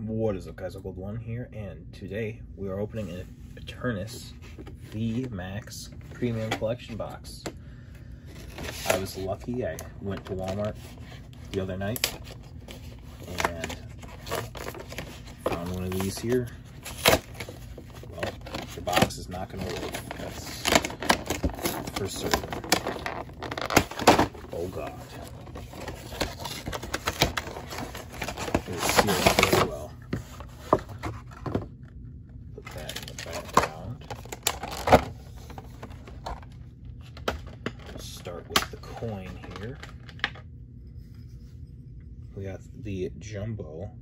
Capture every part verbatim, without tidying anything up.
What is up, guys? Gold One here, and today we are opening an Eternatus Vmax Premium Collection box. I was lucky. I went to Walmart the other night and found one of these here. Well, the box is not going to work. That's for certain. Oh God. It's sealed very well. Put that in the background. Let's start with the coin here. We got the jumbo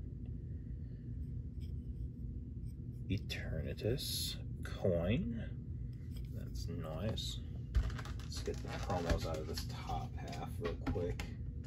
Eternatus coin. That's nice. Let's get the promos out of this top half real quick.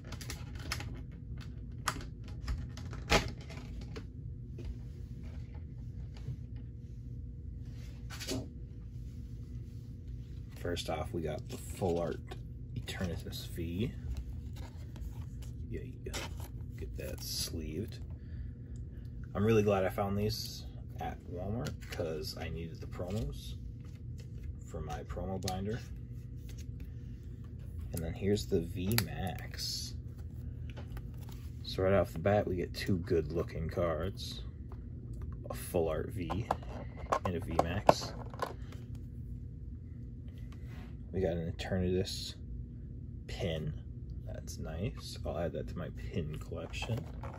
First off, we got the full art Eternatus V. Yeah, yeah, get that sleeved. I'm really glad I found these at Walmart because I needed the promos for my promo binder. And then here's the Vmax. So right off the bat, we get two good looking cards. A full art V and a Vmax. We got an Eternatus pin. That's nice. I'll add that to my pin collection.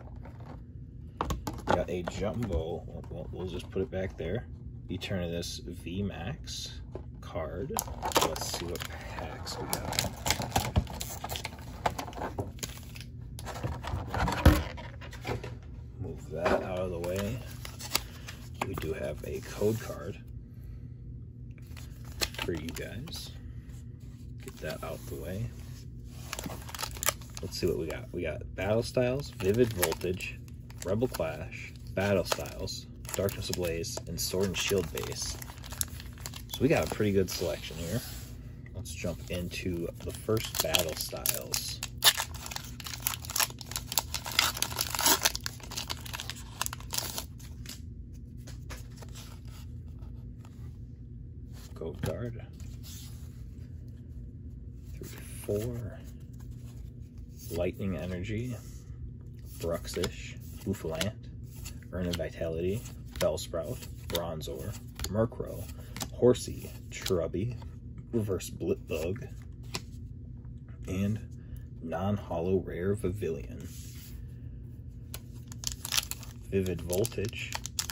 We got a jumbo, well, we'll just put it back there, Eternatus Vmax card. Let's see what packs we got. Move that out of the way. We do have a code card for you guys. Get that out the way. Let's see what we got. We got Battle Styles, Vivid Voltage, Rebel Clash, Battle Styles, Darkness Ablaze, and Sword and Shield base. So we got a pretty good selection here. Let's jump into the first Battle Styles. Code card. Four, Lightning Energy, Bruxish, Bouffalant, Urn of Vitality, Bellsprout, Bronzor, Murkrow, Horsey, Trubby, Reverse Blipbug, and non-holo rare Pavilion. Vivid Voltage.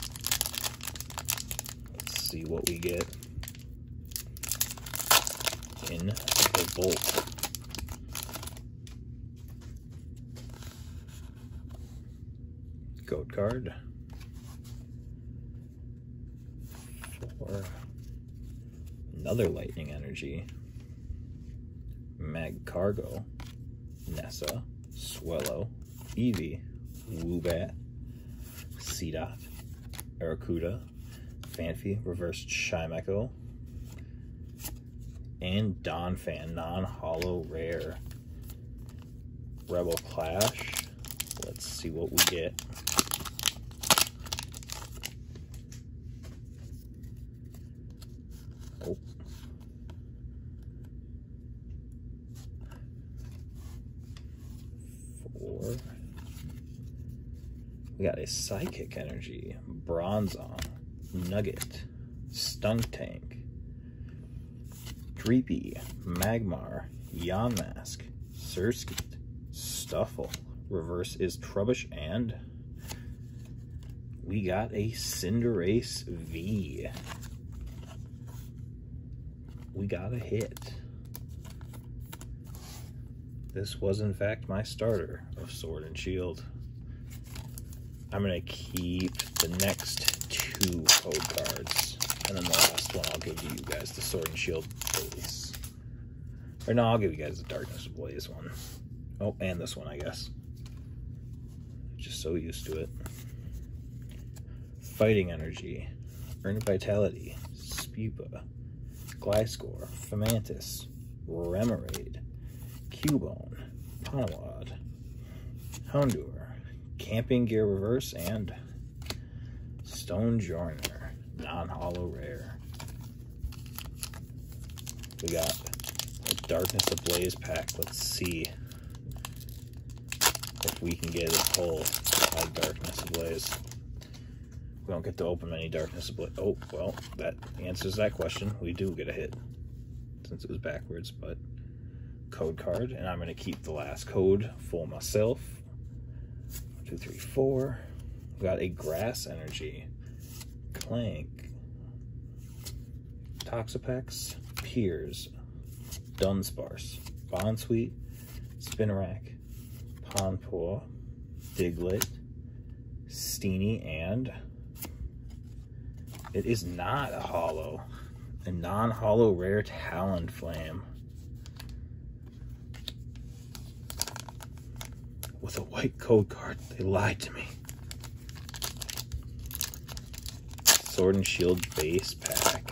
Let's see what we get in the Volt. Code card for another Lightning Energy, Magcargo, Nessa, Swellow, Eevee, Woobat, Seedot, Arrokuda, Fanfi, Reversed Chimecho, and Donphan, non-holo rare. Rebel Clash. Let's see what we get. Oh. Four. We got a Psychic Energy, Bronzong, Nugget, Stuntank, Dreepy, Magmar, Yonmask, Surskit, Stuffle, Reverse is Trubbish, and we got a Cinderace V. We got a hit. This was in fact my starter of Sword and Shield. I'm gonna keep the next two code cards, and then the last one I'll give to you guys the Sword and Shield base. Or no, I'll give you guys the Darkness Ablaze one. Oh, and this one, I guess. Just so used to it. Fighting Energy, Urn of Vitality, Spupa, Gliscor, Fomantis, Remoraid, Cubone, Ponawad, Houndour, Camping Gear Reverse, and Stone Joiner, non-hollow rare. We got a Darkness Ablaze pack. Let's see if we can get a pull out of Darkness Ablaze. We don't get to open many Darkness Ablaze. Oh, well, that answers that question. We do get a hit, since it was backwards, but code card, and I'm going to keep the last code for myself. One, two, three, four. We got a Grass Energy, Clank, Toxapex, Piers, Dunsparce, Bonsweet, Spinarak, Ponpour, Diglett, Steenie, and it is not a hollow, a non-hollow rare Talonflame with a white code card. They lied to me. Sword and Shield base pack.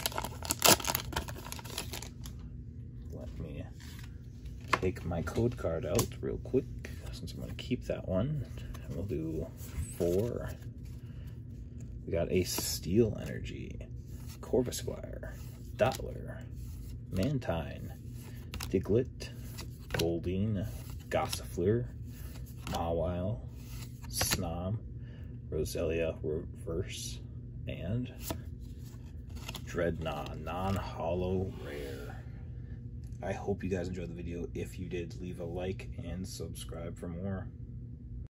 Let me take my code card out real quick, since I'm going to keep that one. And we'll do four. We got a Steel Energy, Corvisquire, Dottler, Mantine, Diglett, Goldeen, Gossifleur, Mawile, Snom, Roselia Reverse, and Dreadnought, non-hollow rare. I hope you guys enjoyed the video. If you did, leave a like and subscribe for more.